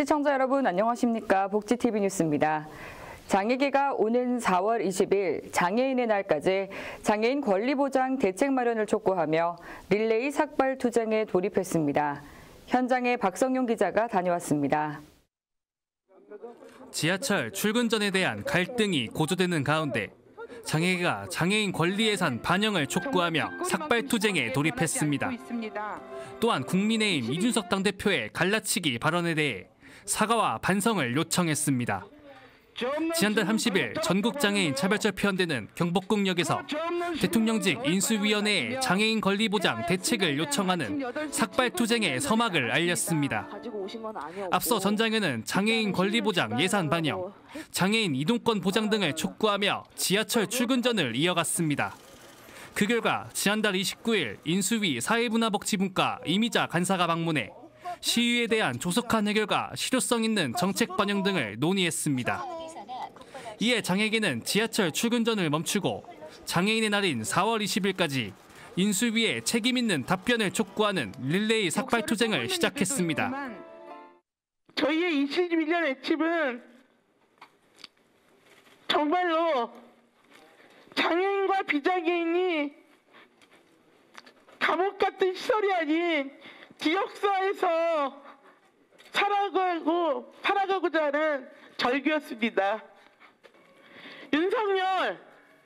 시청자 여러분 안녕하십니까? 복지TV 뉴스입니다. 장애계가 오는 4월 20일 장애인의 날까지 장애인 권리보장 대책 마련을 촉구하며 릴레이 삭발 투쟁에 돌입했습니다. 현장에 박성용 기자가 다녀왔습니다. 지하철 출근 전에 대한 갈등이 고조되는 가운데 장애계가 장애인 권리 예산 반영을 촉구하며 삭발 투쟁에 돌입했습니다. 또한 국민의힘 이준석 당대표의 갈라치기 발언에 대해 사과와 반성을 요청했습니다. 지난달 30일 전국장애인 차별철폐연대는 경복궁역에서 대통령직 인수위원회에 장애인 권리보장 대책을 요청하는 삭발 투쟁의 서막을 알렸습니다. 앞서 전 장현은 장애인 권리보장 예산 반영, 장애인 이동권 보장 등을 촉구하며 지하철 출근전을 이어갔습니다. 그 결과 지난달 29일 인수위 사회문화복지분과 이미자 간사가 방문해 시위에 대한 조속한 해결과 실효성 있는 정책 반영 등을 논의했습니다. 이에 장애계는 지하철 출근전을 멈추고 장애인의 날인 4월 20일까지 인수위에 책임 있는 답변을 촉구하는 릴레이 삭발 투쟁을 시작했습니다. 저희의 21년 애침은 정말로 장애인과 비장애인이 감옥 같은 시설이 아닌 지역사회에서 살아가고자 하는 절규였습니다. 윤석열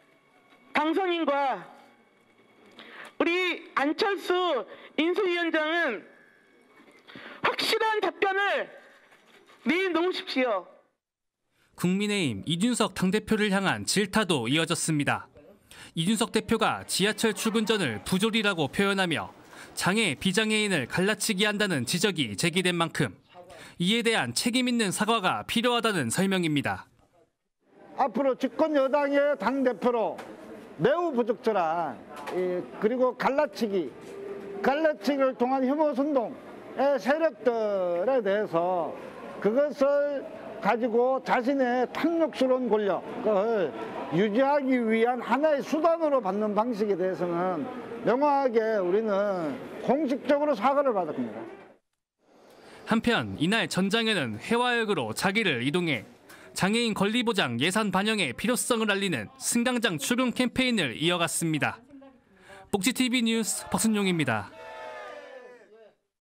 당선인과 우리 안철수 인수위원장은 확실한 답변을 내놓으십시오. 국민의힘 이준석 당대표를 향한 질타도 이어졌습니다. 이준석 대표가 지하철 출근전을 부조리라고 표현하며 장애, 비장애인을 갈라치기 한다는 지적이 제기된 만큼 이에 대한 책임 있는 사과가 필요하다는 설명입니다. 앞으로 집권 여당의 당대표로 매우 부적절한 그리고 갈라치기를 통한 혐오 선동의 세력들에 대해서 그것을 가지고 자신의 탐욕스러운 권력을 유지하기 위한 하나의 수단으로 받는 방식에 대해서는 명확하게 우리는 공식적으로 사과를 받을 겁니다. 한편 이날 전 장현은 회화역으로 자기를 이동해 장애인 권리보장 예산 반영의 필요성을 알리는 승강장 출근 캠페인을 이어갔습니다. 복지TV 뉴스 박순용입니다.